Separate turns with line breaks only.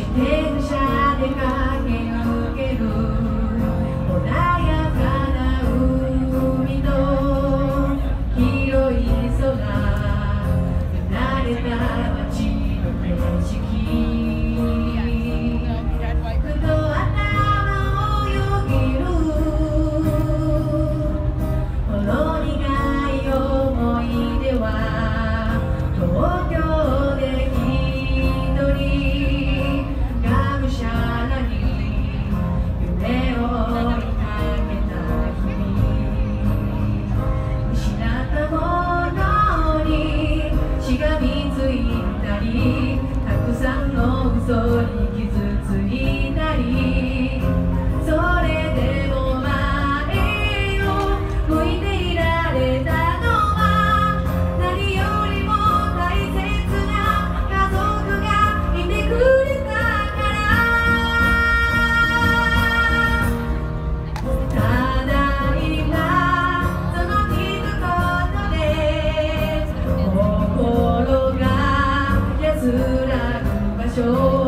電車で駆け抜ける穏やかな海と広い空、見慣れた街の景色、ふと頭をよぎるほろ苦い思い出は東京で一人がむしゃらに夢を追いかけた日々、失ったものにしがみついたり、たくさんの嘘に傷ついたり、それでも前を向いていられたのは何よりも大切な家族がいてくれたから。ただ今その一言で心が安らぐ場所